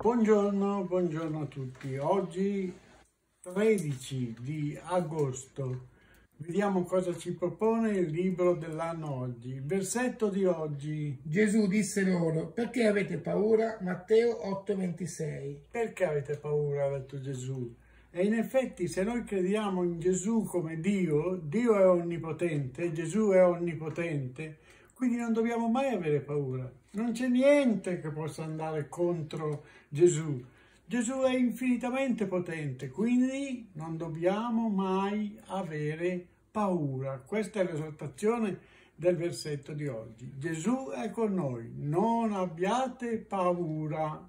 Buongiorno a tutti. Oggi 13 di agosto. Vediamo cosa ci propone il libro dell'anno oggi. Il versetto di oggi. Gesù disse loro: perché avete paura? Matteo 8,26. Perché avete paura? Ha detto Gesù. E in effetti, se noi crediamo in Gesù come Dio, Dio è onnipotente, Gesù è onnipotente, quindi non dobbiamo mai avere paura. Non c'è niente che possa andare contro Gesù. Gesù è infinitamente potente, quindi non dobbiamo mai avere paura. Questa è l'esortazione del versetto di oggi. Gesù è con noi, non abbiate paura.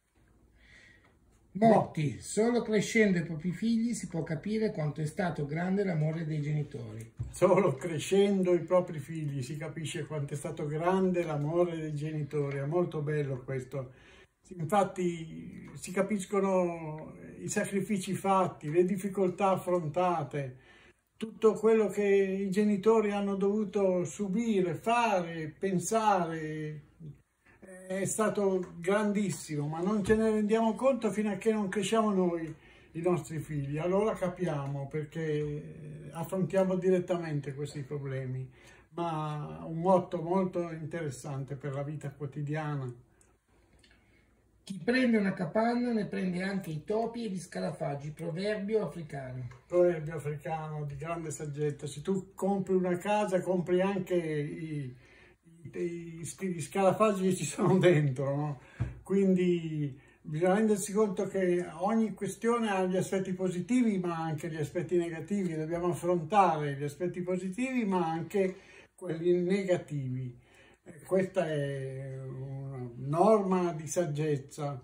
Motti, solo crescendo i propri figli si può capire quanto è stato grande l'amore dei genitori. Solo crescendo i propri figli si capisce quanto è stato grande l'amore dei genitori. È molto bello questo. Infatti si capiscono i sacrifici fatti, le difficoltà affrontate, tutto quello che i genitori hanno dovuto subire, fare, pensare. È stato grandissimo, ma non ce ne rendiamo conto fino a che non cresciamo noi, i nostri figli. Allora capiamo perché affrontiamo direttamente questi problemi. Ma un motto molto interessante per la vita quotidiana. Chi prende una capanna ne prende anche i topi e gli scarafaggi. Proverbio africano. Proverbio africano di grande saggezza. Se tu compri una casa, compri anche gli scarafaggi che ci sono dentro, no? Quindi bisogna rendersi conto che ogni questione ha gli aspetti positivi ma anche gli aspetti negativi. Dobbiamo affrontare gli aspetti positivi ma anche quelli negativi. Questa è una norma di saggezza.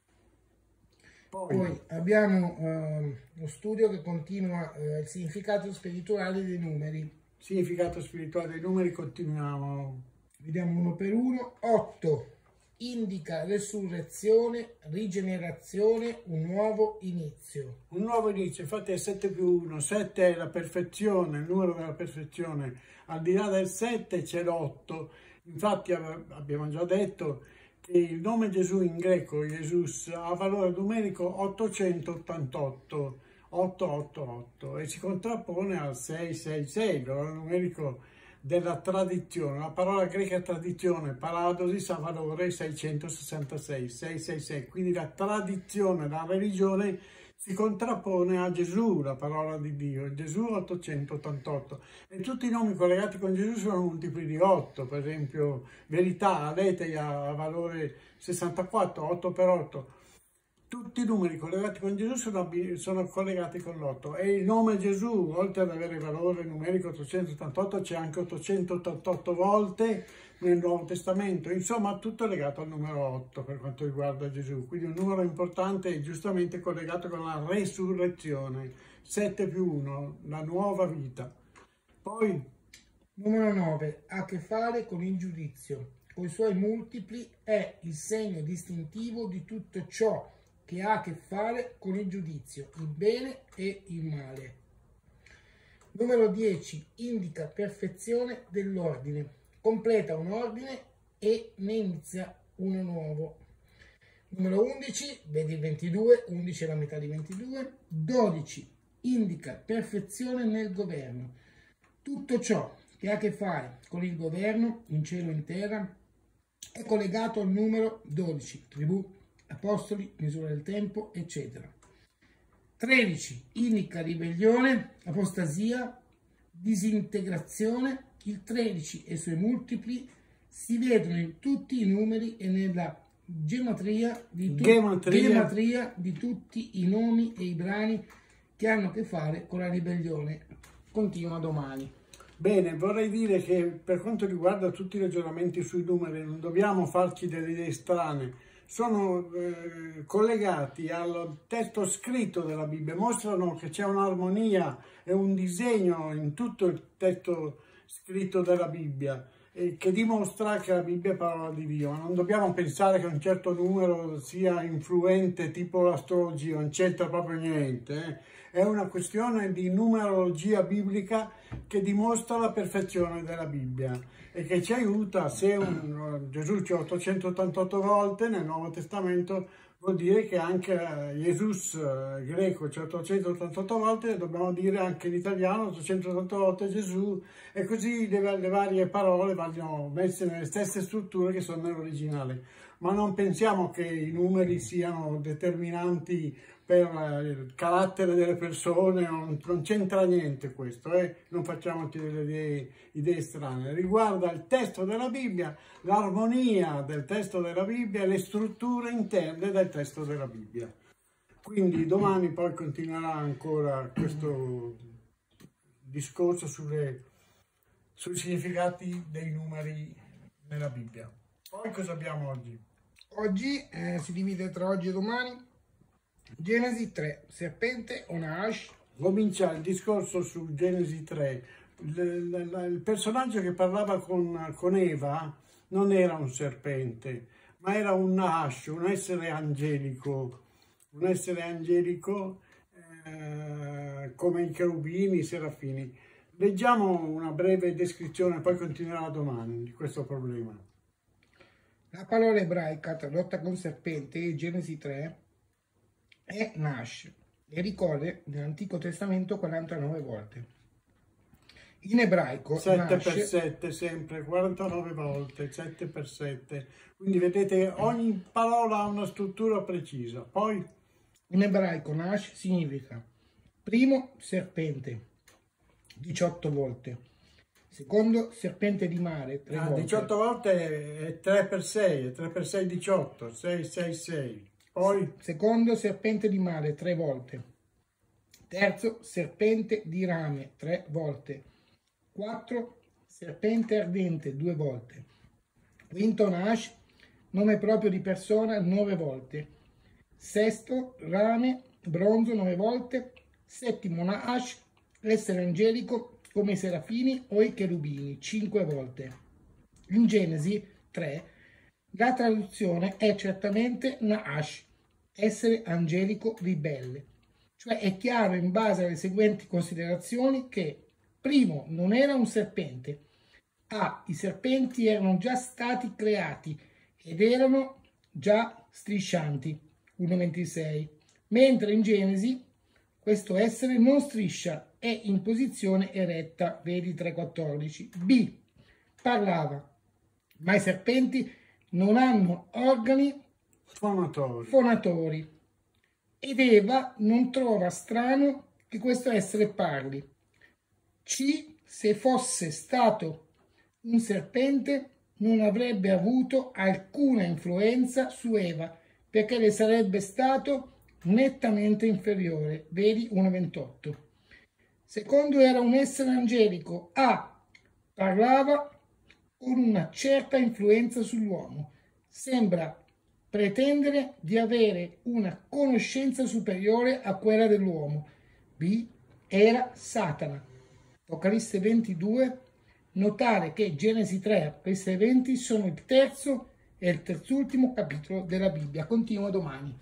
Poi abbiamo lo studio che continua il significato spirituale dei numeri. Significato spirituale dei numeri, continuiamo. Vediamo uno per uno. 8 indica resurrezione, rigenerazione, un nuovo inizio. Un nuovo inizio, infatti è 7 più 1. 7 è la perfezione, il numero della perfezione. Al di là del 7 c'è l'8. Infatti abbiamo già detto che il nome Gesù in greco, Jesus, ha valore numerico 888, 888, e si contrappone al 666, il valore numerico della tradizione. La parola greca tradizione, paradosis, ha valore 666, 666, quindi la tradizione, la religione si contrappone a Gesù, la parola di Dio, Gesù 888. E tutti i nomi collegati con Gesù sono multipli di 8, per esempio verità, aletheia, ha valore 64, 8 per 8. Tutti i numeri collegati con Gesù sono collegati con l'8 e il nome Gesù, oltre ad avere valore numerico 888, c'è anche 888 volte nel Nuovo Testamento. Insomma, tutto è legato al numero 8 per quanto riguarda Gesù. Quindi un numero importante e giustamente collegato con la resurrezione. 7 più 1, la nuova vita. Poi, numero 9, ha a che fare con il giudizio. Con i suoi multipli è il segno distintivo di tutto ciò che ha a che fare con il giudizio, il bene e il male. Numero 10 indica perfezione dell'ordine, completa un ordine e ne inizia uno nuovo. Numero 11, vedi il 22, 11 è la metà di 22. 12 indica perfezione nel governo, tutto ciò che ha a che fare con il governo in cielo e in terra è collegato al numero 12, tribù, apostoli, misura del tempo, eccetera. 13 indica ribellione, apostasia, disintegrazione. Il 13 e i suoi multipli si vedono in tutti i numeri e nella gematria di tutti i nomi e i brani che hanno a che fare con la ribellione. Continua domani. Bene, vorrei dire che per quanto riguarda tutti i ragionamenti sui numeri non dobbiamo farci delle idee strane. Sono collegati al testo scritto della Bibbia, mostrano che c'è un'armonia e un disegno in tutto il testo scritto della Bibbia, che dimostra che la Bibbia è parola di Dio. Non dobbiamo pensare che un certo numero sia influente, tipo l'astrologia, non c'entra proprio niente. È una questione di numerologia biblica che dimostra la perfezione della Bibbia e che ci aiuta, se Gesù c'è 888 volte nel Nuovo Testamento, vuol dire che anche Jesus greco c'è 888 volte, dobbiamo dire anche in italiano 888 volte Gesù, e così le varie parole vanno messe nelle stesse strutture che sono nell'originale. Ma non pensiamo che i numeri siano determinanti per il carattere delle persone, non c'entra niente questo, non facciamoci delle idee strane. Riguarda il testo della Bibbia, l'armonia del testo della Bibbia e le strutture interne del testo della Bibbia. Quindi domani poi continuerà ancora questo discorso sui significati dei numeri nella Bibbia. Poi cosa abbiamo oggi? Oggi si divide tra oggi e domani. Genesi 3, serpente o Nahash. Comincia il discorso su Genesi 3. Il personaggio che parlava con Eva non era un serpente, ma era un Nahash, un essere angelico come i cherubini, i serafini. Leggiamo una breve descrizione, poi continuerà domani di questo problema. La parola ebraica tradotta con serpente, Genesi 3, è Nash e ricorre nell'Antico Testamento 49 volte. In ebraico 7 per 7 sempre, 49 volte, 7 per 7. Quindi vedete, ogni parola ha una struttura precisa. Poi in ebraico Nash significa primo serpente 18 volte, secondo serpente di mare 3 volte. 18 volte è 3 per 6, è 3 per 6 18, 6 6 6. Poi secondo serpente di mare 3 volte, terzo serpente di rame 3 volte, 4 serpente ardente 2 volte, quinto Nash, nome proprio di persona 9 volte, sesto rame bronzo 9 volte, settimo Nahash, l'essere angelico come i serafini o i cherubini 5 volte. In Genesi 3 la traduzione è certamente Nahash, essere angelico ribelle, cioè è chiaro in base alle seguenti considerazioni che primo non era un serpente, i serpenti erano già stati creati ed erano già striscianti 1,26, mentre in Genesi questo essere non striscia, è in posizione eretta, vedi 3,14. B. Parlava, ma i serpenti non hanno organi fonatori ed Eva non trova strano che questo essere parli. C. Se fosse stato un serpente non avrebbe avuto alcuna influenza su Eva perché le sarebbe stato nettamente inferiore, vedi 1,28. Secondo era un essere angelico, parlava con una certa influenza sull'uomo, sembra pretendere di avere una conoscenza superiore a quella dell'uomo. B. Era Satana. Apocalisse 22, notare che Genesi 3 e Apocalisse 20 sono il terzo e il terzultimo capitolo della Bibbia. Continua domani.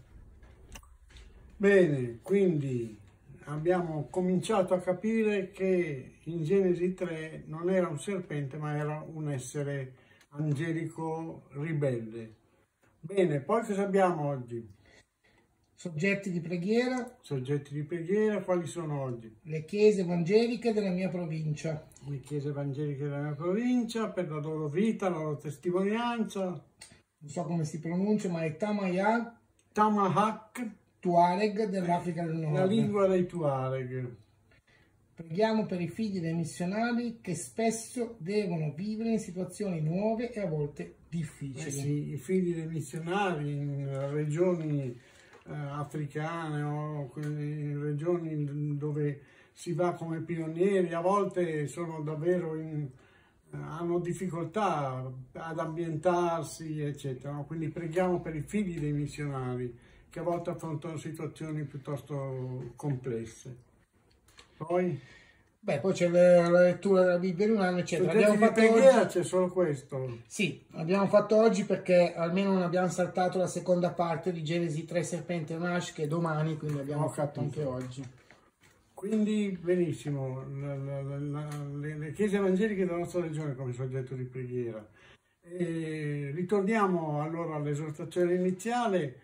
Bene, quindi abbiamo cominciato a capire che in Genesi 3 non era un serpente, ma era un essere angelico ribelle. Bene, poi cosa abbiamo oggi? Soggetti di preghiera. Soggetti di preghiera, quali sono oggi? Le chiese evangeliche della mia provincia. Le chiese evangeliche della mia provincia, per la loro vita, la loro testimonianza. Non so come si pronuncia, ma è Tamahak Tuareg dell'Africa del Nord. La lingua dei Tuareg. Preghiamo per i figli dei missionari che spesso devono vivere in situazioni nuove e a volte difficili. Sì, i figli dei missionari in regioni africane o in regioni dove si va come pionieri, a volte sono davvero hanno difficoltà ad ambientarsi, eccetera. Quindi preghiamo per i figli dei missionari che a volte affrontano situazioni piuttosto complesse. Poi c'è la lettura della Bibbia in un anno, eccetera. Abbiamo fatto oggi. C'è solo questo? Sì, abbiamo fatto oggi perché almeno non abbiamo saltato la seconda parte di Genesi 3 serpente e Nash, che è domani, quindi abbiamo fatto anche oggi. Quindi benissimo, le chiese evangeliche della nostra regione come soggetto di preghiera. E ritorniamo allora all'esortazione iniziale.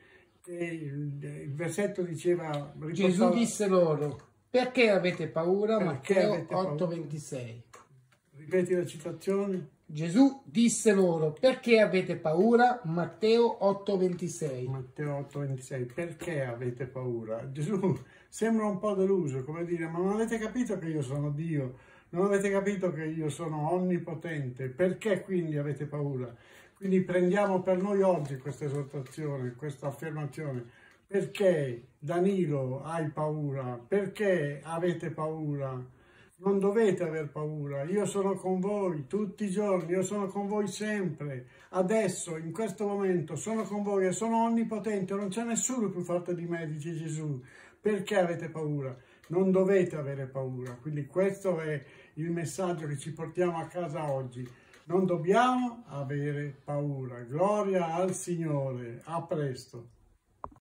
il versetto diceva... Gesù disse loro, perché avete paura? Perché Matteo avete paura? 8,26. Ripeti la citazione? Gesù disse loro, perché avete paura? Matteo 8,26. Matteo 8,26. Perché avete paura? Gesù sembra un po' deluso, come dire, ma non avete capito che io sono Dio? Non avete capito che io sono onnipotente? Perché quindi avete paura? Quindi prendiamo per noi oggi questa esortazione, questa affermazione. Perché, Danilo, hai paura? Perché avete paura? Non dovete aver paura, io sono con voi tutti i giorni, io sono con voi sempre, adesso, in questo momento, sono con voi e sono onnipotente, non c'è nessuno più forte di me, dice Gesù. Perché avete paura? Non dovete avere paura, quindi questo è il messaggio che ci portiamo a casa oggi. Non dobbiamo avere paura. Gloria al Signore, a presto.